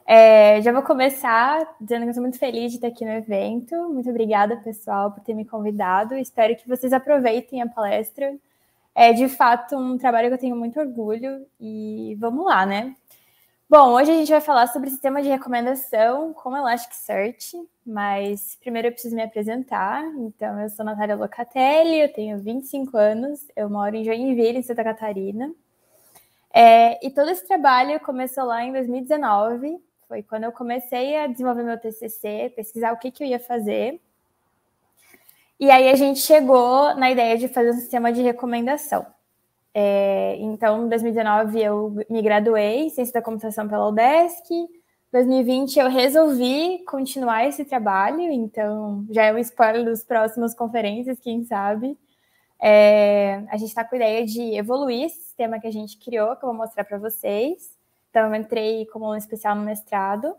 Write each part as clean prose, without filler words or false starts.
Já vou começar dizendo que eu estou muito feliz de estar aqui no evento. Muito obrigada, pessoal, por ter me convidado. Espero que vocês aproveitem a palestra. É, de fato, um trabalho que eu tenho muito orgulho e vamos lá, né? Bom, hoje a gente vai falar sobre sistema de recomendação com Elasticsearch, mas primeiro eu preciso me apresentar. Então, eu sou Natália Locatelli, eu tenho 25 anos, eu moro em Joinville, em Santa Catarina. E todo esse trabalho começou lá em 2019, foi quando eu comecei a desenvolver meu TCC, pesquisar o que eu ia fazer. E aí a gente chegou na ideia de fazer um sistema de recomendação. Então, em 2019 eu me graduei em Ciência da Computação pela UDESC. Em 2020 eu resolvi continuar esse trabalho, então já é um spoiler das próximas conferências, quem sabe. A gente está com a ideia de evoluir esse sistema que a gente criou, que eu vou mostrar para vocês. Então, eu entrei como aluna especial no mestrado.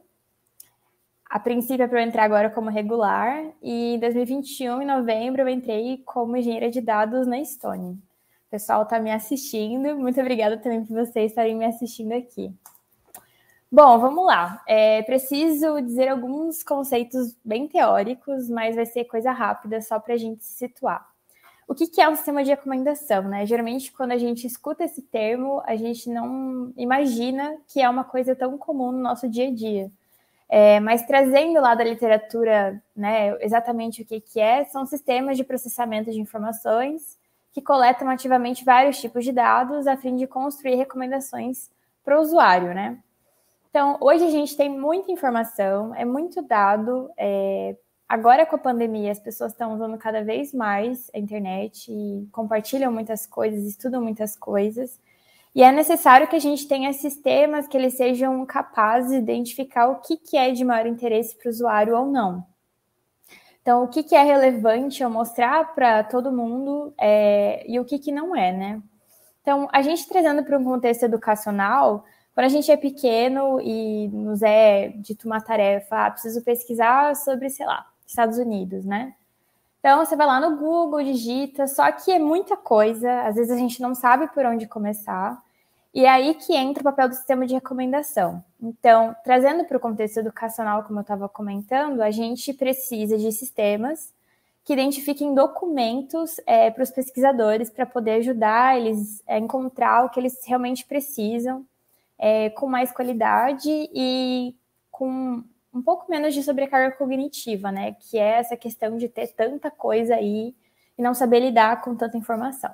A princípio é para eu entrar agora como regular. E em 2021, em novembro, eu entrei como engenheira de dados na Estônia. O pessoal está me assistindo. Muito obrigada também por vocês estarem me assistindo aqui. Bom, vamos lá. Preciso dizer alguns conceitos bem teóricos, mas vai ser coisa rápida, só para a gente se situar. O que é um sistema de recomendação, né? Geralmente, quando a gente escuta esse termo, a gente não imagina que é uma coisa tão comum no nosso dia a dia. Mas trazendo lá da literatura, né, exatamente o que é, são sistemas de processamento de informações que coletam ativamente vários tipos de dados a fim de construir recomendações para o usuário, né? Então, hoje a gente tem muita informação, é muito dado. Agora, com a pandemia, as pessoas estão usando cada vez mais a internet e compartilham muitas coisas, estudam muitas coisas. E é necessário que a gente tenha sistemas que eles sejam capazes de identificar o que é de maior interesse para o usuário ou não. Então, o que é relevante eu mostrar para todo mundo e o que não é, né? Então, a gente trazendo para um contexto educacional, quando a gente é pequeno e nos é dito uma tarefa, preciso pesquisar sobre, sei lá, Estados Unidos, né? Então, você vai lá no Google, digita, só que é muita coisa, às vezes a gente não sabe por onde começar, e é aí que entra o papel do sistema de recomendação. Então, trazendo para o contexto educacional, como eu estava comentando, a gente precisa de sistemas que identifiquem documentos para os pesquisadores, para poder ajudar eles a encontrar o que eles realmente precisam, com mais qualidade e com um pouco menos de sobrecarga cognitiva, né? Que é essa questão de ter tanta coisa aí e não saber lidar com tanta informação.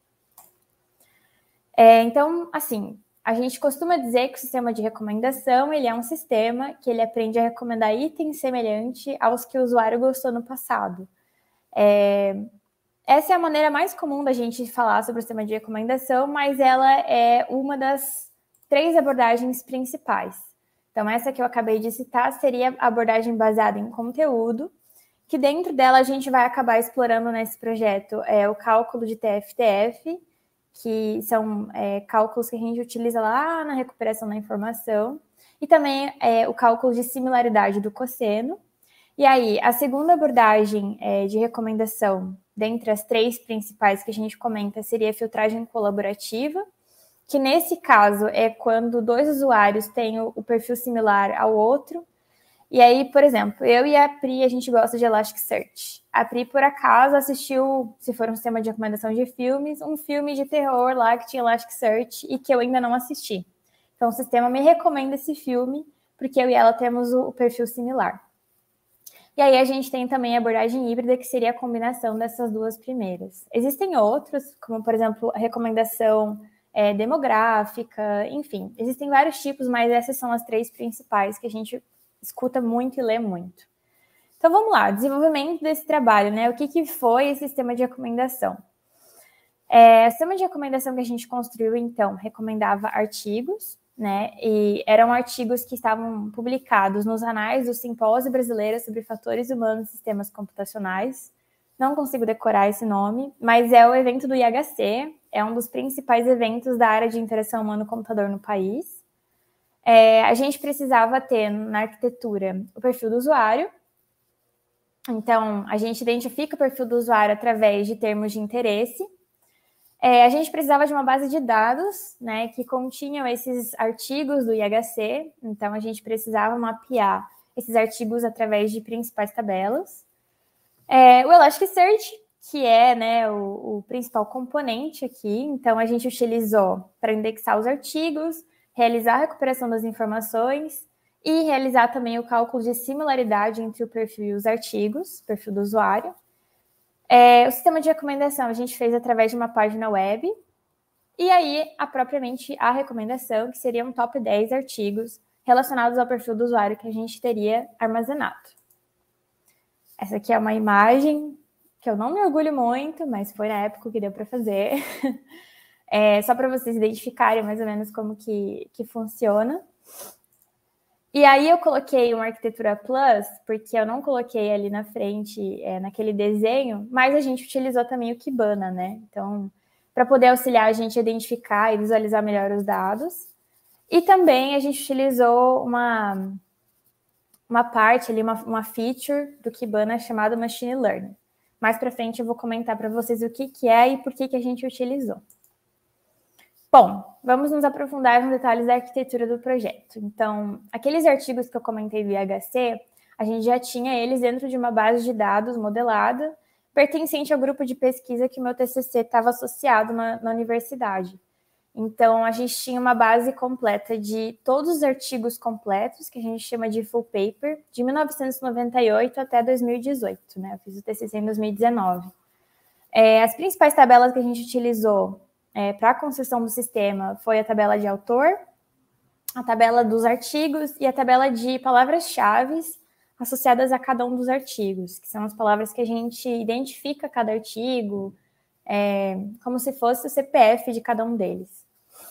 Então, assim, a gente costuma dizer que o sistema de recomendação, ele é um sistema que ele aprende a recomendar itens semelhantes aos que o usuário gostou no passado. Essa é a maneira mais comum da gente falar sobre o sistema de recomendação, mas ela é uma das 3 abordagens principais. Então, essa que eu acabei de citar seria a abordagem baseada em conteúdo, que dentro dela a gente vai acabar explorando nesse projeto o cálculo de TF-TF, que são cálculos que a gente utiliza lá na recuperação da informação, e também o cálculo de similaridade do cosseno. E aí, a segunda abordagem de recomendação, dentre as 3 principais que a gente comenta, seria a filtragem colaborativa, que nesse caso é quando 2 usuários têm o perfil similar ao outro. E aí, por exemplo, eu e a Pri, a gente gosta de Elasticsearch. A Pri, por acaso, assistiu, se for um sistema de recomendação de filmes, um filme de terror lá que tinha Elasticsearch e que eu ainda não assisti. Então, o sistema me recomenda esse filme, porque eu e ela temos o perfil similar. E aí a gente tem também a abordagem híbrida, que seria a combinação dessas 2 primeiras. Existem outros, como, por exemplo, a recomendação demográfica, enfim. Existem vários tipos, mas essas são as 3 principais que a gente escuta muito e lê muito. Então, vamos lá. Desenvolvimento desse trabalho, né? O que foi esse sistema de recomendação? O sistema de recomendação que a gente construiu, então, recomendava artigos, né? E eram artigos que estavam publicados nos anais do Simpósio Brasileiro sobre Fatores Humanos e Sistemas Computacionais. Não consigo decorar esse nome, mas é o evento do IHC, é um dos principais eventos da área de interação humano-computador no país. A gente precisava ter na arquitetura o perfil do usuário. Então, a gente identifica o perfil do usuário através de termos de interesse. A gente precisava de uma base de dados, né, que continham esses artigos do IHC, então a gente precisava mapear esses artigos através de principais tabelas. O Elasticsearch, que é, né, o principal componente aqui, então a gente utilizou para indexar os artigos, realizar a recuperação das informações e realizar também o cálculo de similaridade entre o perfil e os artigos, perfil do usuário. O sistema de recomendação a gente fez através de uma página web, e aí, propriamente, a recomendação, que seria um top 10 artigos relacionados ao perfil do usuário que a gente teria armazenado. Essa aqui é uma imagem que eu não me orgulho muito, mas foi na época que deu para fazer. Só para vocês identificarem mais ou menos como que funciona. E aí eu coloquei uma arquitetura Plus, porque eu não coloquei ali na frente, naquele desenho, mas a gente utilizou também o Kibana, né? Então, para poder auxiliar a gente a identificar e visualizar melhor os dados. E também a gente utilizou uma parte ali, uma feature do Kibana chamada Machine Learning. Mais para frente eu vou comentar para vocês o que é e por que a gente utilizou. Bom, vamos nos aprofundar nos detalhes da arquitetura do projeto. Então, aqueles artigos que eu comentei do IHC, a gente já tinha eles dentro de uma base de dados modelada, pertencente ao grupo de pesquisa que o meu TCC estava associado na universidade. Então, a gente tinha uma base completa de todos os artigos completos, que a gente chama de full paper, de 1998 até 2018, né? Eu fiz o TCC em 2019. As principais tabelas que a gente utilizou para a construção do sistema foi a tabela de autor, a tabela dos artigos e a tabela de palavras-chave associadas a cada um dos artigos, que são as palavras que a gente identifica cada artigo, como se fosse o CPF de cada um deles.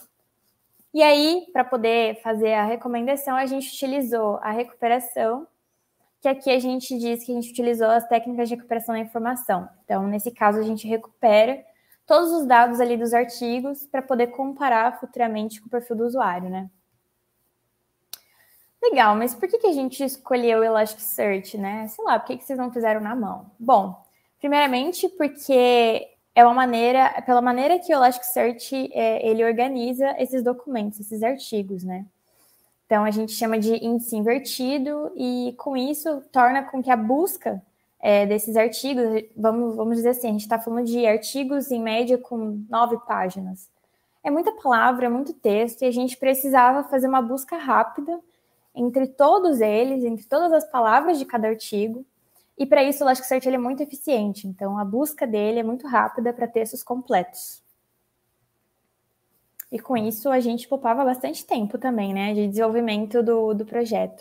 E aí, para poder fazer a recomendação, a gente utilizou a recuperação, que aqui a gente diz que a gente utilizou as técnicas de recuperação da informação. Então, nesse caso, a gente recupera todos os dados ali dos artigos para poder comparar futuramente com o perfil do usuário, né? Legal, mas por que a gente escolheu o Elasticsearch, né? Sei lá, por que vocês não fizeram na mão? Bom, primeiramente porque pela maneira que o Elasticsearch ele organiza esses documentos, esses artigos, né? Então, a gente chama de índice invertido e, com isso, torna com que a busca desses artigos, vamos dizer assim, a gente está falando de artigos, em média, com 9 páginas. É muita palavra, é muito texto, e a gente precisava fazer uma busca rápida entre todos eles, entre todas as palavras de cada artigo, e para isso o Elasticsearch ele é muito eficiente, então a busca dele é muito rápida para textos completos. E com isso a gente poupava bastante tempo também, né, de desenvolvimento do projeto.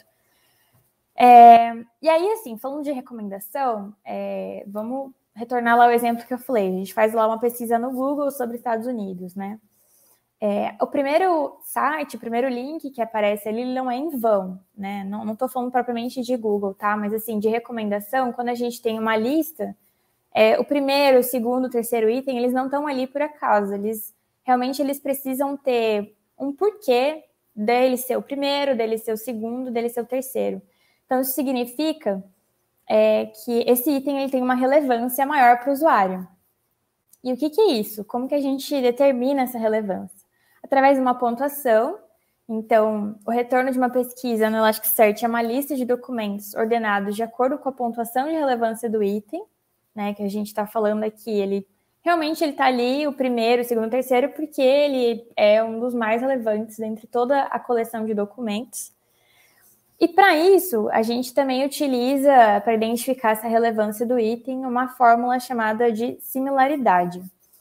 E aí, assim, falando de recomendação, vamos retornar lá ao exemplo que eu falei. A gente faz lá uma pesquisa no Google sobre Estados Unidos, né? O primeiro site, o primeiro link que aparece ali, ele não é em vão, né? Não estou falando propriamente de Google, tá? Mas, assim, de recomendação, quando a gente tem uma lista, o primeiro, o segundo, o terceiro item, eles não estão ali por acaso. Realmente, eles precisam ter um porquê dele ser o primeiro, dele ser o segundo, dele ser o terceiro. Então, isso significa que esse item ele tem uma relevância maior para o usuário. E o que é isso? Como que a gente determina essa relevância? Através de uma pontuação. Então, o retorno de uma pesquisa no Elasticsearch é uma lista de documentos ordenados de acordo com a pontuação de relevância do item, né, que a gente está falando aqui. Ele está ali, o primeiro, o segundo, o terceiro, porque ele é um dos mais relevantes entre toda a coleção de documentos. E para isso, a gente também utiliza, para identificar essa relevância do item, uma fórmula chamada de similaridade.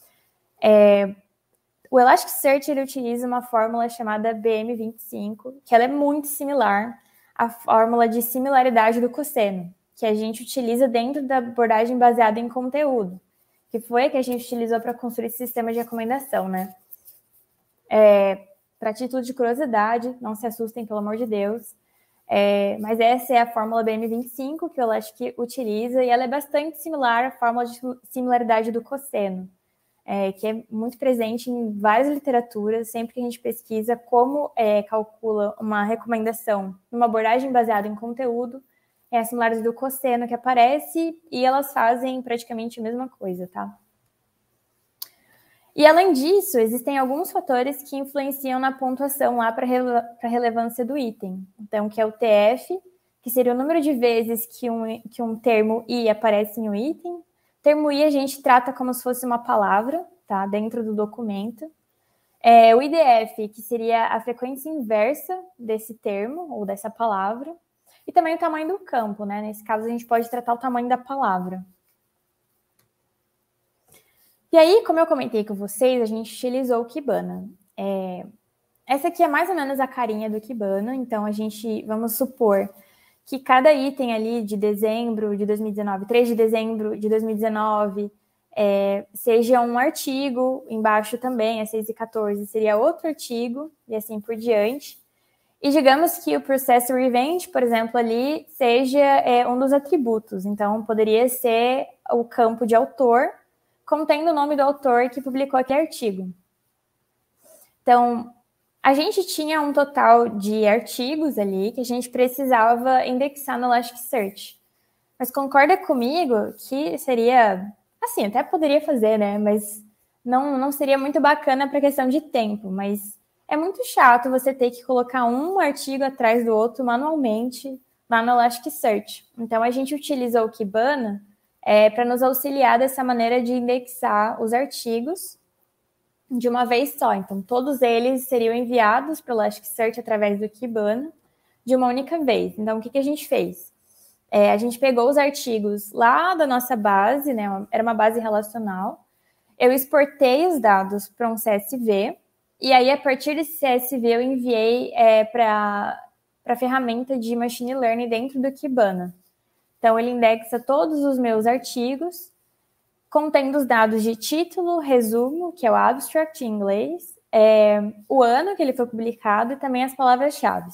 O Elasticsearch ele utiliza uma fórmula chamada BM25, que ela é muito similar à fórmula de similaridade do cosseno, que a gente utiliza dentro da abordagem baseada em conteúdo, que foi a que a gente utilizou para construir esse sistema de recomendação, né? Para título de curiosidade, não se assustem, pelo amor de Deus, mas essa é a fórmula BM25 que o Elastic utiliza e ela é bastante similar à fórmula de similaridade do cosseno, que é muito presente em várias literaturas, sempre que a gente pesquisa como calcula uma recomendação numa abordagem baseada em conteúdo, é a similaridade do cosseno que aparece e elas fazem praticamente a mesma coisa, tá? E, além disso, existem alguns fatores que influenciam na pontuação lá para a relevância do item. Então, que é o TF, que seria o número de vezes que um termo I aparece em um item. O termo I a gente trata como se fosse uma palavra, tá? Dentro do documento. O IDF, que seria a frequência inversa desse termo ou dessa palavra. E também o tamanho do campo, né? Nesse caso, a gente pode tratar o tamanho da palavra. E aí, como eu comentei com vocês, a gente utilizou o Kibana. Essa aqui é mais ou menos a carinha do Kibana, então vamos supor que cada item ali de dezembro de 2019, 3 de dezembro de 2019, seja um artigo, embaixo também, a 6 e 14, seria outro artigo, e assim por diante. E digamos que o Processor Event, por exemplo, ali, seja um dos atributos. Então, poderia ser o campo de autor, contendo o nome do autor que publicou aquele artigo. Então, a gente tinha um total de artigos ali que a gente precisava indexar no Elasticsearch. Mas concorda comigo que seria, assim, até poderia fazer, né? Mas não seria muito bacana para questão de tempo. Mas é muito chato você ter que colocar um artigo atrás do outro manualmente lá no Elasticsearch. Então, a gente utilizou o Kibana para nos auxiliar dessa maneira de indexar os artigos de uma vez só. Então, todos eles seriam enviados para o Elasticsearch através do Kibana de uma única vez. Então, o que a gente fez? A gente pegou os artigos lá da nossa base, né? Era uma base relacional. Eu exportei os dados para um CSV, e aí, a partir desse CSV, eu enviei para a ferramenta de Machine Learning dentro do Kibana. Então, ele indexa todos os meus artigos, contendo os dados de título, resumo, que é o abstract em inglês, o ano que ele foi publicado e também as palavras-chave.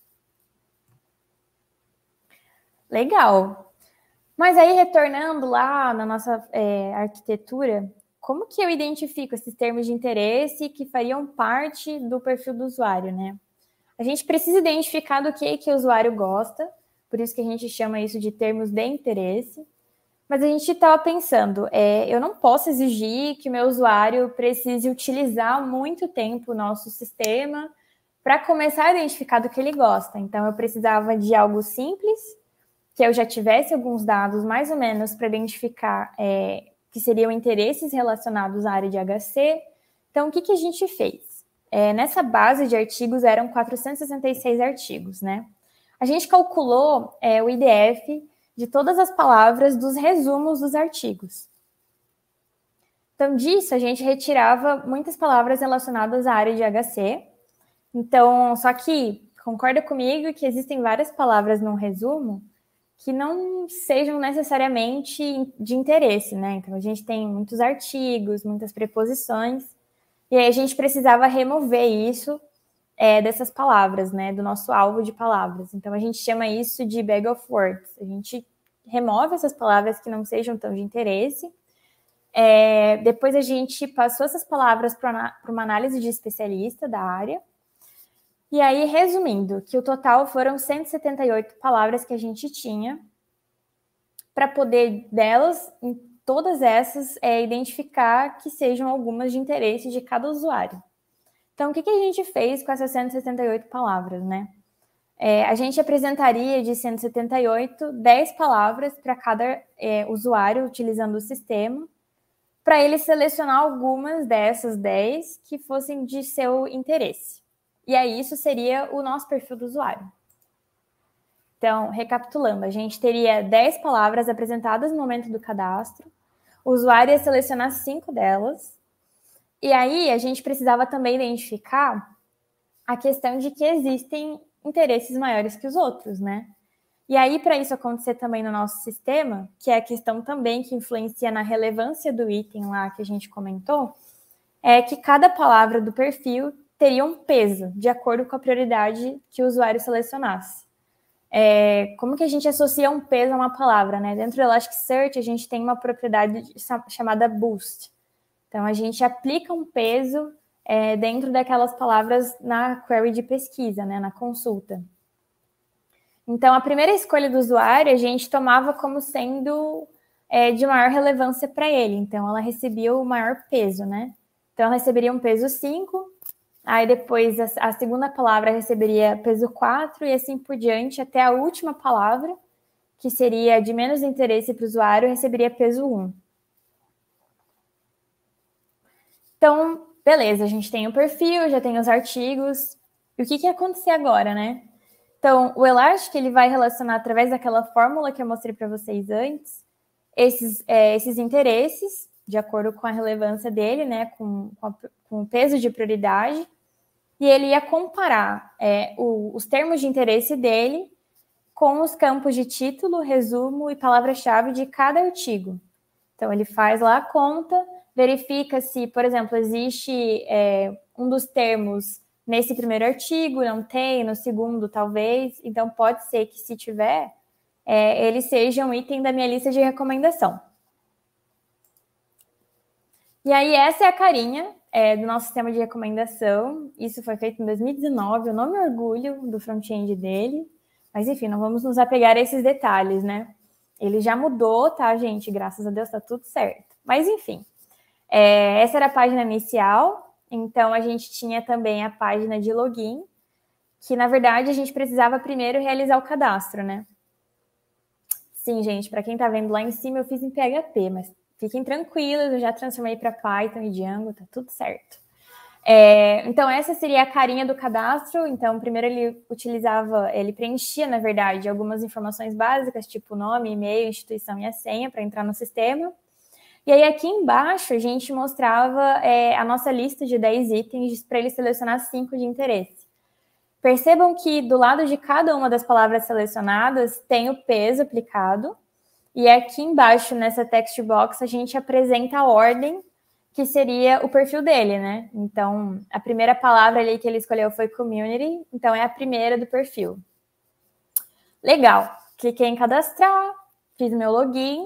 Legal. Mas aí, retornando lá na nossa arquitetura, como que eu identifico esses termos de interesse que fariam parte do perfil do usuário, né? A gente precisa identificar do que o usuário gosta, por isso que a gente chama isso de termos de interesse. Mas a gente estava pensando, eu não posso exigir que o meu usuário precise utilizar muito tempo o nosso sistema para começar a identificar do que ele gosta. Então, eu precisava de algo simples, que eu já tivesse alguns dados mais ou menos para identificar que seriam interesses relacionados à área de HC. Então, o que a gente fez? Nessa base de artigos eram 466 artigos, né? A gente calculou o IDF de todas as palavras dos resumos dos artigos. Então, disso, a gente retirava muitas palavras relacionadas à área de HC. Então, só que, concorda comigo que existem várias palavras num resumo que não sejam necessariamente de interesse, né? Então, a gente tem muitos artigos, muitas preposições, e aí a gente precisava remover isso dessas palavras, né? Do nosso alvo de palavras. Então, a gente chama isso de bag of words. A gente remove essas palavras que não sejam tão de interesse. Depois, a gente passou essas palavras para uma análise de especialista da área. E aí, resumindo, que o total foram 178 palavras que a gente tinha para poder delas, em todas essas, identificar que sejam algumas de interesse de cada usuário. Então, o que a gente fez com essas 178 palavras, né? A gente apresentaria de 178, 10 palavras para cada usuário utilizando o sistema, para ele selecionar algumas dessas 10 que fossem de seu interesse. E aí, isso seria o nosso perfil do usuário. Então, recapitulando, a gente teria 10 palavras apresentadas no momento do cadastro, o usuário ia selecionar 5 delas, e aí a gente precisava também identificar a questão de que existem interesses maiores que os outros, né? E aí, para isso acontecer também no nosso sistema, que é a questão também que influencia na relevância do item lá que a gente comentou, é que cada palavra do perfil teria um peso, de acordo com a prioridade que o usuário selecionasse. Como que a gente associa um peso a uma palavra, né? Dentro do Elasticsearch, a gente tem uma propriedade chamada boost. Então, a gente aplica um peso dentro daquelas palavras na query de pesquisa, né? Na consulta. Então, a primeira escolha do usuário, a gente tomava como sendo de maior relevância para ele. Então, ela recebia o maior peso, né? Então, ela receberia um peso 5, aí depois a segunda palavra receberia peso 4 e assim por diante, até a última palavra, que seria de menos interesse para o usuário, receberia peso 1. Então, beleza, a gente tem o perfil, já tem os artigos. E o que ia acontecer agora, né? Então, o Elastic ele vai relacionar através daquela fórmula que eu mostrei para vocês antes, esses interesses, de acordo com a relevância dele, né, com o peso de prioridade, e ele ia comparar os termos de interesse dele com os campos de título, resumo e palavra-chave de cada artigo. Então, ele faz lá a conta, verifica se, por exemplo, existe um dos termos nesse primeiro artigo, não tem, no segundo talvez, então pode ser que se tiver, ele seja um item da minha lista de recomendação. E aí essa é a carinha do nosso sistema de recomendação, isso foi feito em 2019, eu não me orgulho do front-end dele, mas enfim, não vamos nos apegar a esses detalhes, né? Ele já mudou, tá, gente? Graças a Deus tá tudo certo. Mas enfim, essa era a página inicial, então a gente tinha também a página de login, que na verdade a gente precisava primeiro realizar o cadastro, né? Sim, gente, para quem tá vendo lá em cima, eu fiz em PHP, mas fiquem tranquilos, eu já transformei para Python e Django, tá tudo certo. Então, essa seria a carinha do cadastro. Então, primeiro ele preenchia, na verdade, algumas informações básicas, tipo nome, e-mail, instituição e a senha, para entrar no sistema. E aí, aqui embaixo, a gente mostrava a nossa lista de 10 itens para ele selecionar 5 de interesse. Percebam que do lado de cada uma das palavras selecionadas tem o peso aplicado. E aqui embaixo, nessa text box, a gente apresenta a ordem que seria o perfil dele, né? Então, a primeira palavra ali que ele escolheu foi community, então é a primeira do perfil. Legal. Cliquei em cadastrar, fiz meu login.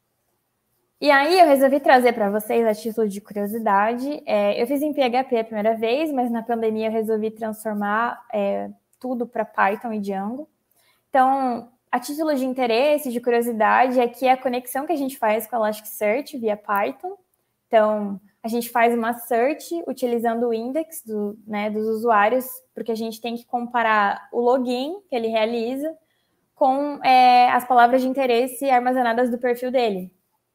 E aí eu resolvi trazer para vocês, a título de curiosidade, eu fiz em PHP a primeira vez, mas na pandemia eu resolvi transformar tudo para Python e Django. Então, a título de interesse, de curiosidade, aqui é a conexão que a gente faz com o Elasticsearch via Python. Então, a gente faz uma search utilizando o index dos usuários, porque a gente tem que comparar o login que ele realiza com as palavras de interesse armazenadas do perfil dele.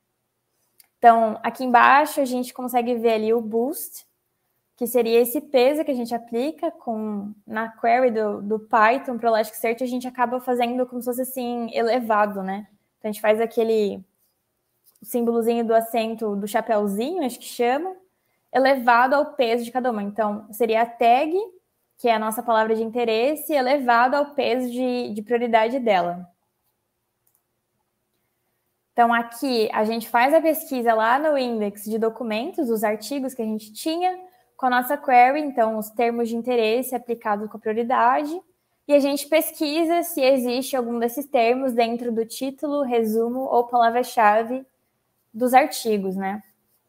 Então, aqui embaixo a gente consegue ver ali o boost, que seria esse peso que a gente aplica na query do Python para o Elasticsearch, a gente acaba fazendo como se fosse assim, elevado, né? Então, a gente faz aquele símbolozinho do acento do chapéuzinho, acho que chama, elevado ao peso de cada uma. Então, seria a tag, que é a nossa palavra de interesse, elevado ao peso de prioridade dela. Então, aqui a gente faz a pesquisa lá no index de documentos, os artigos que a gente tinha, com a nossa query, então, os termos de interesse aplicados com a prioridade, e a gente pesquisa se existe algum desses termos dentro do título, resumo ou palavra-chave dos artigos, né?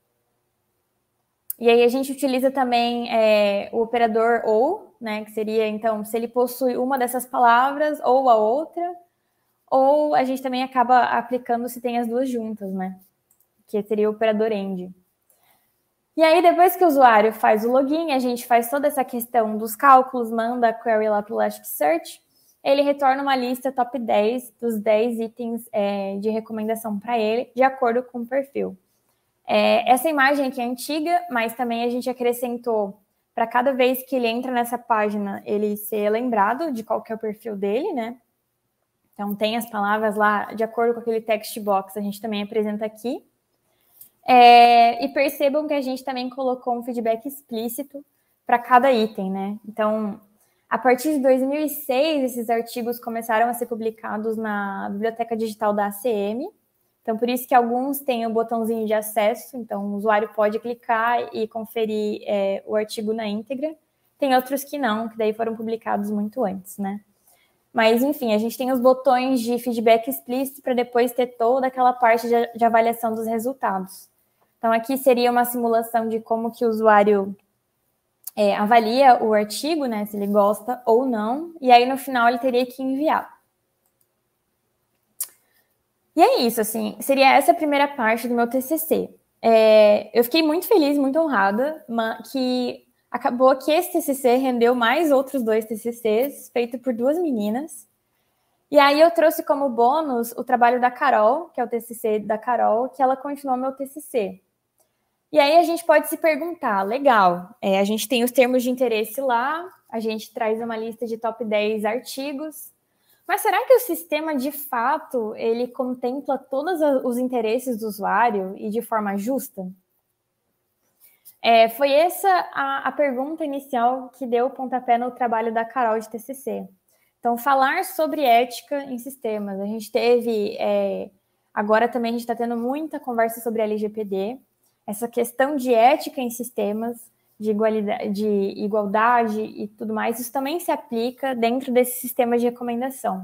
E aí a gente utiliza também o operador ou, né, que seria, então, se ele possui uma dessas palavras ou a outra, ou a gente também acaba aplicando se tem as duas juntas, né? Que seria o operador AND. E aí, depois que o usuário faz o login, a gente faz toda essa questão dos cálculos, manda a query lá para o Elasticsearch, ele retorna uma lista top 10 dos 10 itens de recomendação para ele, de acordo com o perfil. Essa imagem aqui é antiga, mas também a gente acrescentou para cada vez que ele entra nessa página, ele ser lembrado de qual que é o perfil dele, né? Então, tem as palavras lá, de acordo com aquele text box, a gente também apresenta aqui. E percebam que a gente também colocou um feedback explícito para cada item, né? Então, a partir de 2006, esses artigos começaram a ser publicados na biblioteca digital da ACM. Então, por isso que alguns têm o botãozinho de acesso, então o usuário pode clicar e conferir o artigo na íntegra. Tem outros que não, que daí foram publicados muito antes, né? Mas, enfim, a gente tem os botões de feedback explícito para depois ter toda aquela parte de avaliação dos resultados. Então, aqui seria uma simulação de como que o usuário avalia o artigo, né, se ele gosta ou não, e aí no final ele teria que enviar. E é isso, assim, seria essa a primeira parte do meu TCC. Eu fiquei muito feliz, muito honrada, que acabou que esse TCC rendeu mais outros 2 TCCs, feito por 2 meninas. E aí eu trouxe como bônus o trabalho da Carol, que é o TCC da Carol, que ela continuou meu TCC. E aí a gente pode se perguntar, legal, a gente tem os termos de interesse lá, a gente traz uma lista de top 10 artigos, mas será que o sistema, de fato, ele contempla todos os interesses do usuário e de forma justa? Foi essa a pergunta inicial que deu o pontapé no trabalho da Carol de TCC. Então, falar sobre ética em sistemas. A gente teve, agora também a gente está tendo muita conversa sobre LGPD, essa questão de ética em sistemas, de igualdade e tudo mais, isso também se aplica dentro desse sistema de recomendação.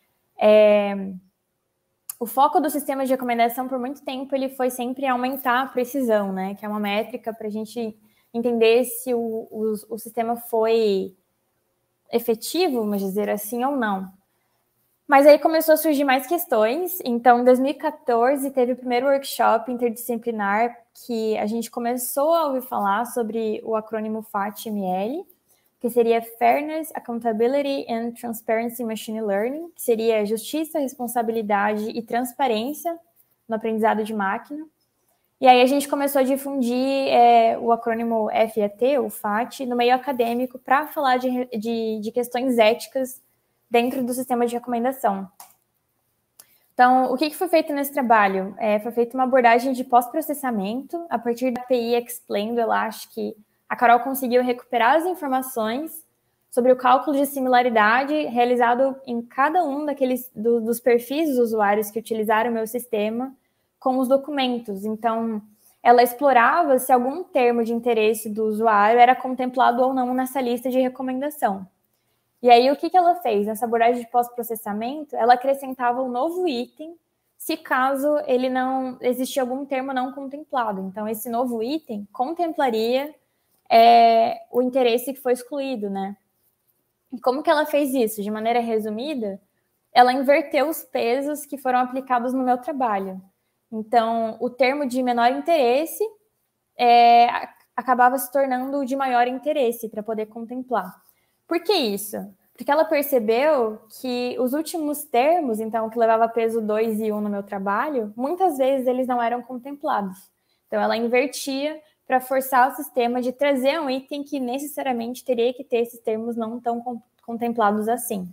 O foco do sistema de recomendação, por muito tempo, ele foi sempre aumentar a precisão, né? Que é uma métrica para a gente entender se o sistema foi efetivo, vamos dizer assim, ou não. Mas aí começou a surgir mais questões. Então, em 2014, teve o primeiro workshop interdisciplinar que a gente começou a ouvir falar sobre o acrônimo FAT-ML, que seria Fairness, Accountability and Transparency Machine Learning, que seria justiça, responsabilidade e transparência no aprendizado de máquina. E aí a gente começou a difundir o acrônimo FAT, o FAT, no meio acadêmico para falar de questões éticas dentro do sistema de recomendação. Então, o que foi feito nesse trabalho? Foi feita uma abordagem de pós-processamento, a partir da API Explain do Elastic. A Carol conseguiu recuperar as informações sobre o cálculo de similaridade realizado em cada um dos perfis dos usuários que utilizaram o meu sistema com os documentos. Então, ela explorava se algum termo de interesse do usuário era contemplado ou não nessa lista de recomendação. E aí, o que ela fez? Nessa abordagem de pós-processamento, ela acrescentava um novo item se caso ele não existia algum termo não contemplado. Então, esse novo item contemplaria o interesse que foi excluído, né? E como que ela fez isso? De maneira resumida, ela inverteu os pesos que foram aplicados no meu trabalho. Então, o termo de menor interesse acabava se tornando o de maior interesse para poder contemplar. Por que isso? Porque ela percebeu que os últimos termos, então, que levava peso 2 e 1 no meu trabalho, muitas vezes eles não eram contemplados. Então, ela invertia para forçar o sistema de trazer um item que necessariamente teria que ter esses termos não tão contemplados assim.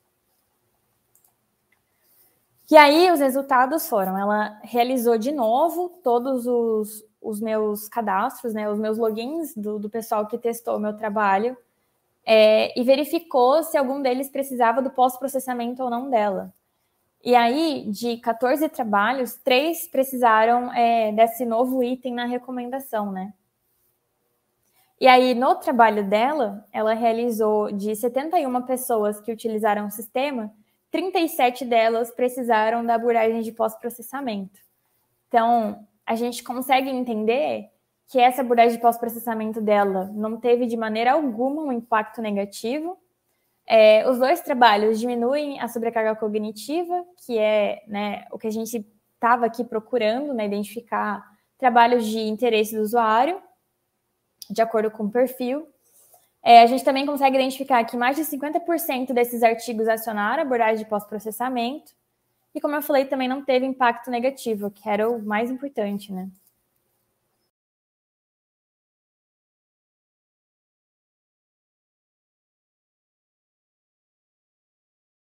E aí, os resultados foram, ela realizou de novo todos os meus cadastros, né, os meus logins do pessoal que testou o meu trabalho, e verificou se algum deles precisava do pós-processamento ou não dela. E aí, de 14 trabalhos, 3 precisaram desse novo item na recomendação, né? E aí, no trabalho dela, ela realizou de 71 pessoas que utilizaram o sistema, 37 delas precisaram da abordagem de pós-processamento. Então, a gente consegue entender que essa abordagem de pós-processamento dela não teve de maneira alguma um impacto negativo. Os 2 trabalhos diminuem a sobrecarga cognitiva, que é, né, o que a gente estava aqui procurando, né, identificar trabalhos de interesse do usuário, de acordo com o perfil. A gente também consegue identificar que mais de 50% desses artigos acionaram a abordagem de pós-processamento. E como eu falei, também não teve impacto negativo, que era o mais importante, né?